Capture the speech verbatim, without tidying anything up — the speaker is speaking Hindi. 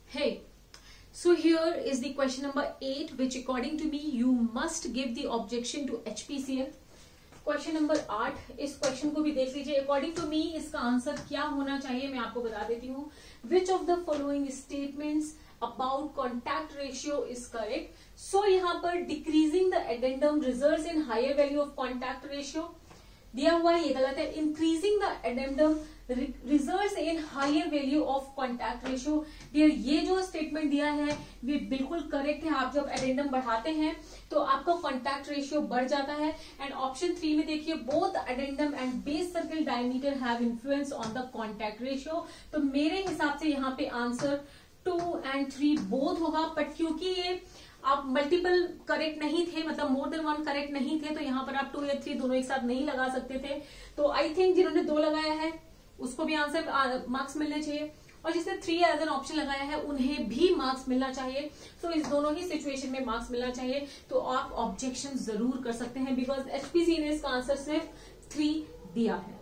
Hey, so here is the question number eight, which according to me you must give the objection to H P C L. Question number आठ, इस क्वेश्चन को भी देख लीजिए. अकॉर्डिंग टू मी इसका आंसर क्या होना चाहिए मैं आपको बता देती हूँ. Which of the following statements about contact ratio is correct. So यहाँ पर decreasing the addendum results in higher value of contact ratio दिया हुआ है, ये गलत है. Increasing the addendum results in higher value of contact ratio, dear ये जो स्टेटमेंट दिया है ये बिल्कुल करेक्ट है. आप जब एडेंडम बढ़ाते हैं तो आपका कॉन्टैक्ट रेशियो बढ़ जाता है. एंड ऑप्शन थ्री में देखिए, both addendum and base circle diameter have influence on the contact ratio. तो मेरे हिसाब से यहाँ पे answer two and three both होगा. बट क्योंकि ये आप मल्टीपल करेक्ट नहीं थे, मतलब मोर देन वन करेक्ट नहीं थे, तो यहाँ पर आप टू या थ्री दोनों एक साथ नहीं लगा सकते थे. तो आई थिंक जिन्होंने दो लगाया है उसको भी आंसर मार्क्स मिलने चाहिए, और जिसने थ्री एज एन ऑप्शन लगाया है उन्हें भी मार्क्स मिलना चाहिए. तो इस दोनों ही सिचुएशन में मार्क्स मिलना चाहिए. तो आप ऑब्जेक्शन जरूर कर सकते हैं, बिकॉज एचपीसी ने इसका आंसर सिर्फ थ्री दिया है.